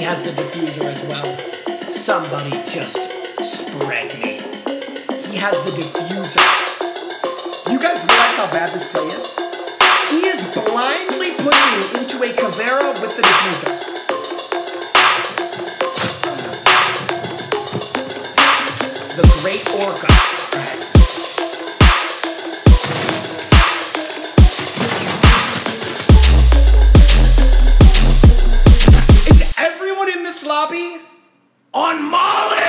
has the diffuser as well. Somebody just spread me. He has the diffuser. Do you guys realize how bad this play is? He is blindly pushing into a Caveira with the diffuser. The Great Orca. Is everyone in this lobby on Molly?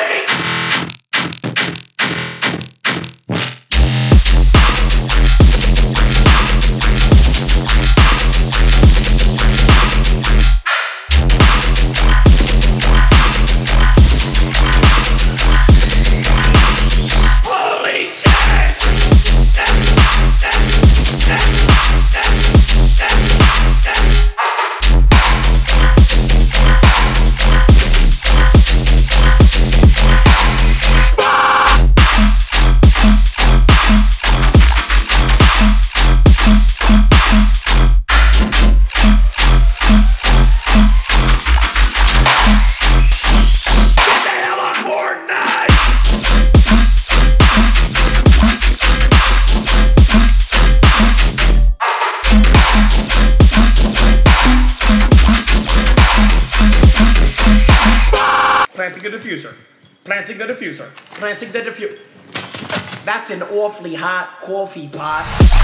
Planting the diffuser. Planting the diffuser. Planting the diffuser. That's an awfully hot coffee pot.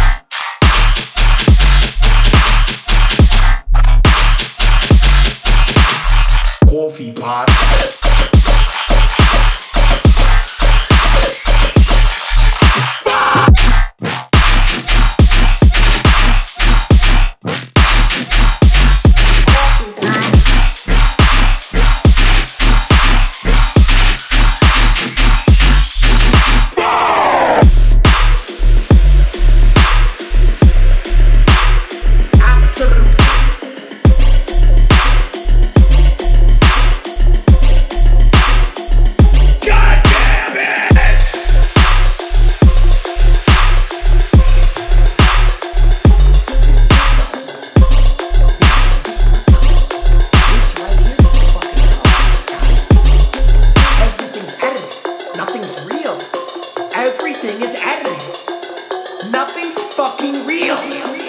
Coffee pot. Everything is edited. Nothing's fucking real.